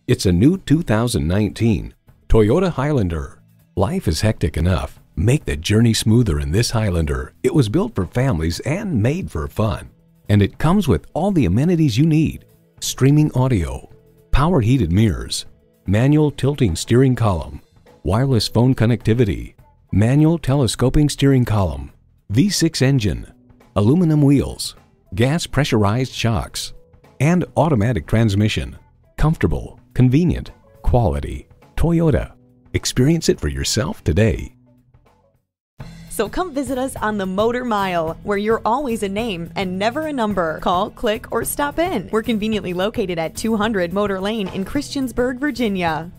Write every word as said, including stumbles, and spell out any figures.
It's a new two thousand nineteen Toyota Highlander. Life is hectic enough. Make the journey smoother in this Highlander. It was built for families and made for fun. And it comes with all the amenities you need. Streaming audio, power heated mirrors, manual tilting steering column, wireless phone connectivity, manual telescoping steering column, V six engine, aluminum wheels, gas pressurized shocks, and automatic transmission. Comfortable, convenient, quality. Toyota. Experience it for yourself today. So come visit us on the Motor Mile, where you're always a name and never a number. Call, click, or stop in. We're conveniently located at two hundred Motor Lane in Christiansburg, Virginia.